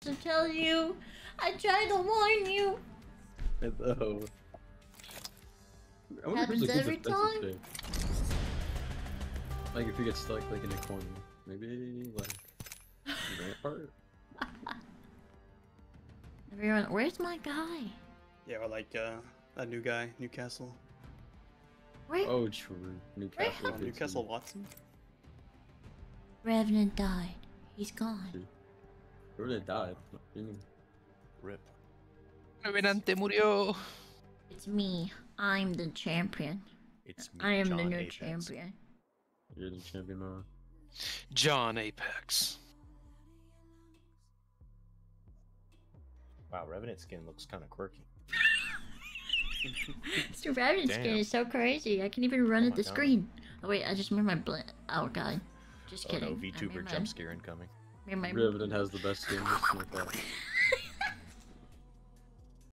to tell you. I tried to warn you. Hello. I wonder if Happens there's a every defensive time. thing. Like if you get stuck like in a corner, maybe like rampart. Everyone, where's my guy? Yeah, or like a new guy, Newcastle. Where? Oh, true. Newcastle. Newcastle Watson. Revenant died. He's gone. Revenant died. Rip. Revenante murió. It's me. I'm the champion. It's me, I am John the new Apex. champion. You're the champion now. John Apex. Wow, Revenant skin looks kind of quirky. Mr. Revenant skin Damn. is so crazy. I can even run Oh at my the God. screen. Oh wait, I just made my Oh god. Just Oh kidding. no, I VTuber made jump scare incoming. my... Revenant has the best skin. Just like that.